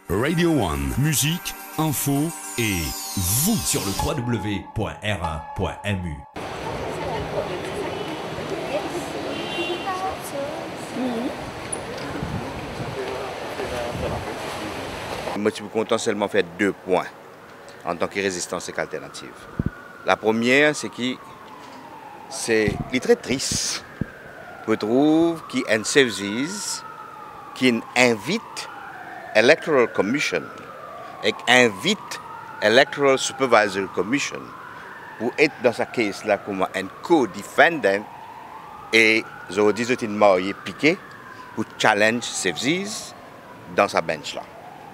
Radio One, musique, info et vous sur le www.r1.mu. Moi, je suis content seulement faire 2 points en tant que résistance et qu'alternative. La première, c'est qu'il est très triste. Je trouve qu'il y a une service qui invite Electoral Commission et invite Electoral Supervisory Commission pour être dans ce cas-là comme un co-defendant et je dis que marié piqué pour challenge services dans sa bench là.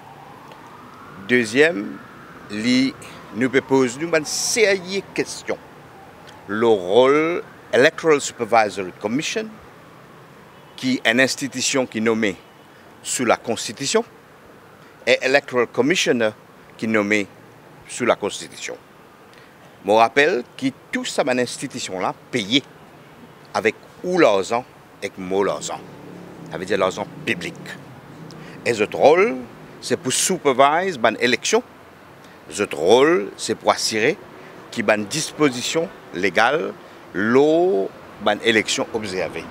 Deuxième, nous posons une série de questions. Le rôle Electoral Supervisory Commission, qui est une institution qui est nommée sous la Constitution, et Electoral Commissioner, qui est nommé sous la Constitution. Je me rappelle que toute cette institution-là payée avec ou l'argent et mot l'argent. Ça veut dire l'argent public. Et notre rôle, c'est pour superviser l'élection. Notre rôle, c'est pour assurer qu'il y a une disposition légale lors de l'élection observée.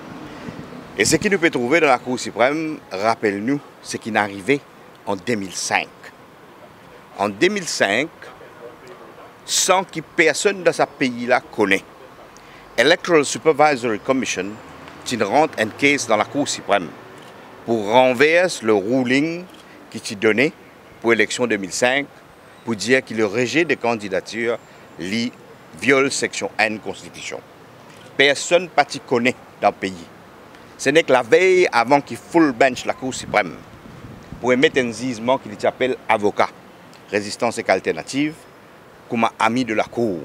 Et ce qui nous peut trouver dans la Cour suprême, rappelle-nous ce qui est arrivé en 2005. En 2005, sans que personne dans ce pays-là connaisse, Electoral Supervisory Commission rentre un case dans la Cour suprême pour renverser le ruling qui t'est donné pour l'élection 2005 pour dire que le rejet des candidatures viole section 1 de la Constitution. Personne ne connaît dans le pays. Ce n'est que la veille avant qu'il full bench la Cour suprême pour émettre un jugement qu'il s'appelle avocat, résistance et alternative, comme ami de la Cour.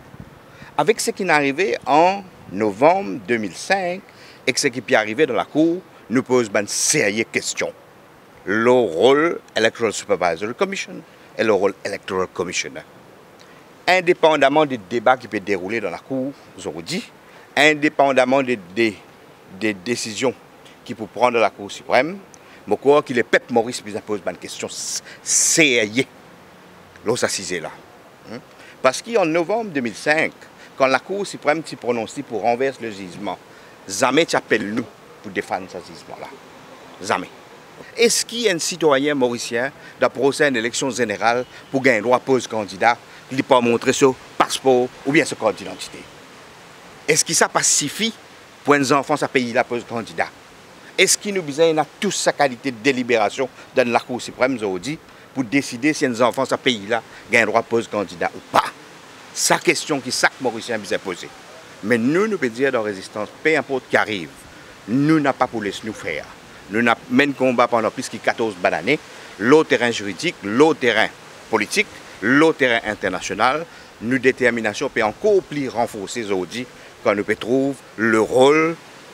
Avec ce qui est arrivé en novembre 2005 et ce qui est arrivé dans la Cour, nous pose une série de questions. Le rôle Electoral Supervisory Commission et le rôle Electoral Commissioner. Indépendamment des débats qui peuvent dérouler dans la Cour aujourd'hui, indépendamment des décisions qui peuvent prendre la Cour suprême, je crois que le peuple Maurice pose une question sérieuse lorsqu'il s'assisait là. Parce qu'en novembre 2005, quand la Cour suprême s'est prononcée pour renverser le jugement, jamais tu appelles nous pour défendre ce jugement-là. Jamais. Est-ce qu'il y a un citoyen mauricien dans le procès d'élection générale pour gagner un droit à poser candidat qui ne pas montrer son passeport ou bien son carte d'identité? Est-ce que ça suffit pour les enfants à payer la pose candidat? Est-ce qu'il nous besoin toute sa qualité de délibération dans la Cour suprême aujourd'hui pour décider si les enfants à pays là gagnent un droit à poser candidat ou pas? C'est la question que chaque Mauricien besoin poser. Mais nous pouvons dire dans la résistance, peu importe qui arrive, nous n'avons pas pour laisser nous faire. Nous avons mené combat pendant plus de 14 années, l'autre terrain juridique, l'autre terrain politique, l'autre terrain international. Nous détermination peut encore plus renforcer aujourd'hui quand nous trouver le rôle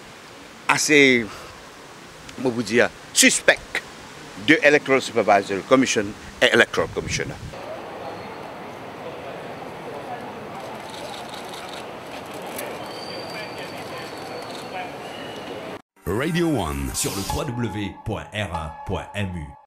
assez, comment vous dire, suspect de Electoral Supervisory Commission et Electoral Commissioner. Radio One Sur le www.r1.mu.